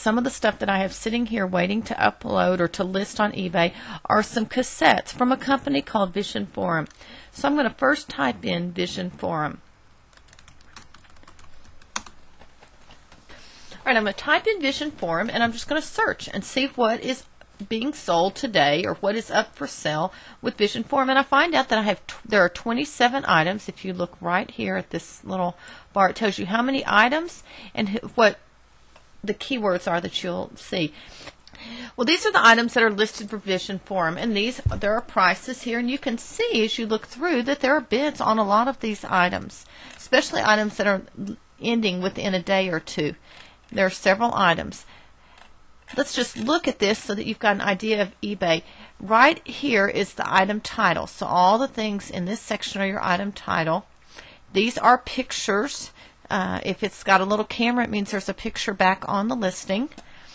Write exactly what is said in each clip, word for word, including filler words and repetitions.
some of the stuff that I have sitting here waiting to upload or to list on eBay are some cassettes from a company called Vision Forum. So I'm going to first type in Vision Forum. All right, I'm going to type in Vision Forum, and I'm just going to search and see what is being sold today or what is up for sale with Vision Forum. And I find out that I have t there are twenty-seven items. If you look right here at this little bar, it tells you how many items and what the keywords are that you'll see. Well, these are the items that are listed for Vision Forum, and these there are prices here, and you can see as you look through that there are bids on a lot of these items, especially items that are ending within a day or two. There are several items. Let's just look at this so that you've got an idea of eBay. Right here is the item title. So all the things in this section are your item title. These are pictures. Uh, if it's got a little camera, it means there's a picture back on the listing.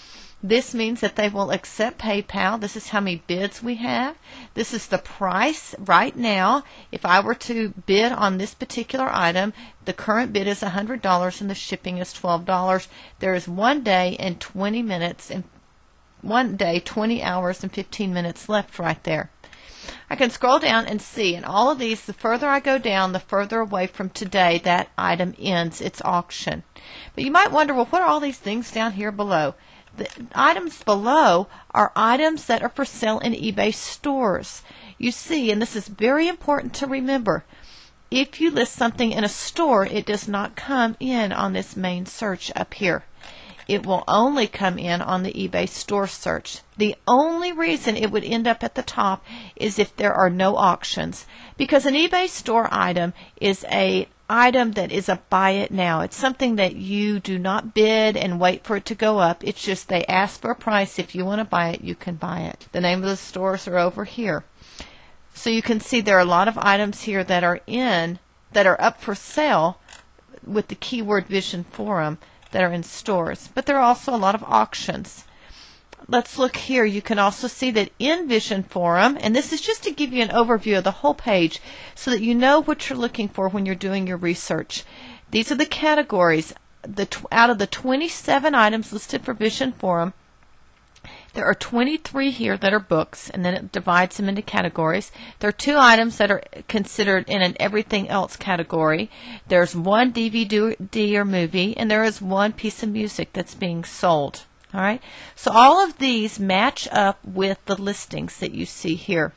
This means that they will accept PayPal. This is how many bids we have. This is the price right now. If I were to bid on this particular item, the current bid is one hundred dollars and the shipping is twelve dollars. There is one day and twenty minutes and one day, twenty hours and fifteen minutes left right there. I can scroll down and see, and all of these, the further I go down, the further away from today that item ends its auction. But you might wonder, well, what are all these things down here below? The items below are items that are for sale in eBay stores. You see, and this is very important to remember, if you list something in a store, it does not come in on this main search up here. It will only come in on the eBay store search. The only reason it would end up at the top is if there are no auctions, because an eBay store item is a item that is a buy it now. It's something that you do not bid and wait for it to go up. It's just they ask for a price. If you want to buy it, you can buy it. The name of the stores are over here. So you can see there are a lot of items here that are in, that are up for sale with the keyword Vision Forum that are in stores. But there are also a lot of auctions. Let's look here. You can also see that in Vision Forum, and this is just to give you an overview of the whole page so that you know what you're looking for when you're doing your research. These are the categories. The tw out of the twenty-seven items listed for Vision Forum, there are twenty-three here that are books, and then it divides them into categories. There are two items that are considered in an everything else category. There's one D V D or movie, and there is one piece of music that's being sold. All right, so all of these match up with the listings that you see here.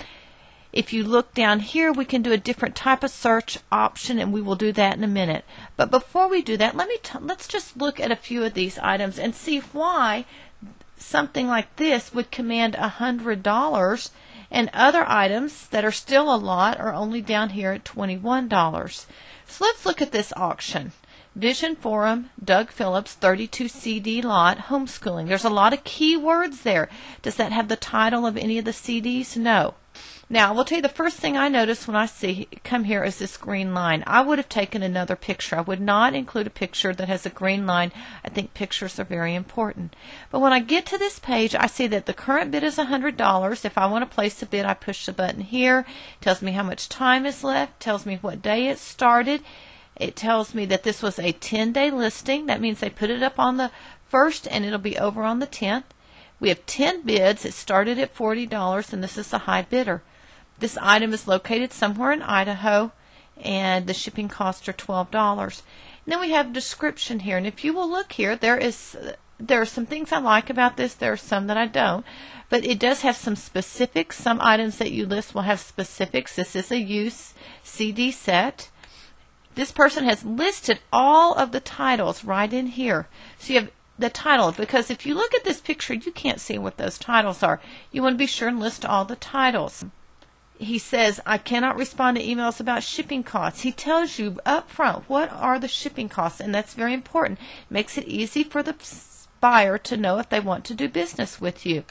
If you look down here, we can do a different type of search option, and we will do that in a minute. But before we do that, let me t let's just look at a few of these items and see why something like this would command a hundred dollars, and other items that are still a lot are only down here at twenty-one dollars. So let's look at this auction. Vision Forum, Doug Phillips, thirty-two C D lot, homeschooling. There's a lot of keywords there. Does that have the title of any of the C Ds? No. Now, I will tell you the first thing I notice when I see come here is this green line. I would have taken another picture. I would not include a picture that has a green line. I think pictures are very important. But when I get to this page, I see that the current bid is one hundred dollars. If I want to place a bid, I push the button here. It tells me how much time is left. It tells me what day it started. It tells me that this was a ten day listing. That means they put it up on the first and it'll be over on the tenth. We have ten bids. It started at forty dollars, and this is the high bidder. This item is located somewhere in Idaho, and the shipping costs are twelve dollars. And then we have a description here, and if you will look here, there is there are some things I like about this. There are some that I don't, but it does have some specifics. Some items that you list will have specifics. This is a use C D set. This person has listed all of the titles right in here. So you have the title, because if you look at this picture, you can't see what those titles are. You want to be sure and list all the titles. He says, I cannot respond to emails about shipping costs. He tells you up front what are the shipping costs, and that's very important. It makes it easy for the buyer to know if they want to do business with you.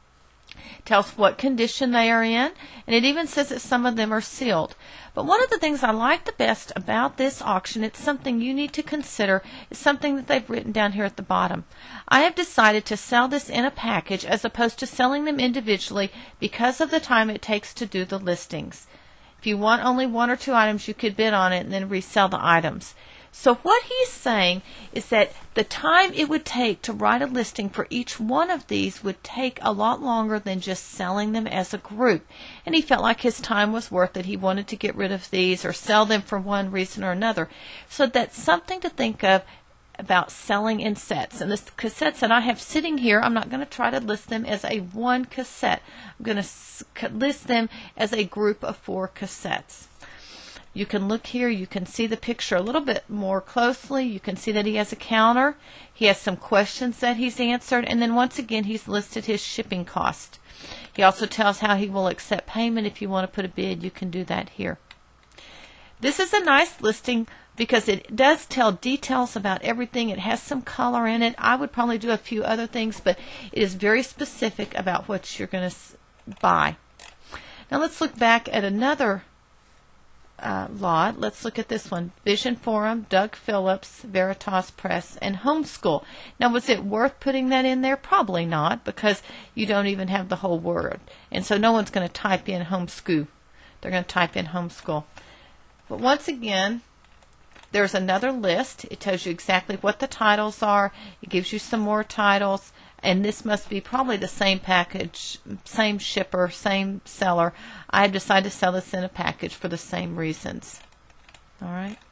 It tells what condition they are in, and it even says that some of them are sealed. But one of the things I like the best about this auction, it's something you need to consider, is something that they've written down here at the bottom. I have decided to sell this in a package as opposed to selling them individually because of the time it takes to do the listings. If you want only one or two items, you could bid on it and then resell the items. So what he's saying is that the time it would take to write a listing for each one of these would take a lot longer than just selling them as a group. And he felt like his time was worth it. He wanted to get rid of these or sell them for one reason or another. So that's something to think of about selling in sets. And the cassettes that I have sitting here, I'm not going to try to list them as a one cassette. I'm going to list them as a group of four cassettes. You can look here, you can see the picture a little bit more closely. You can see that he has a counter. He has some questions that he's answered. And then once again, he's listed his shipping cost. He also tells how he will accept payment. If you want to put a bid, you can do that here. This is a nice listing because it does tell details about everything. It has some color in it. I would probably do a few other things, but it is very specific about what you're going to buy. Now let's look back at another Uh, lot. Let's look at this one. Vision Forum, Doug Phillips, Veritas Press, and Homeschool. Now, was it worth putting that in there? Probably not, because you don't even have the whole word. And so no one's going to type in homeschool. They're going to type in homeschool. But once again, there's another list. It tells you exactly what the titles are. It gives you some more titles. And this must be probably the same package, same shipper, same seller. I have decided to sell this in a package for the same reasons. All right.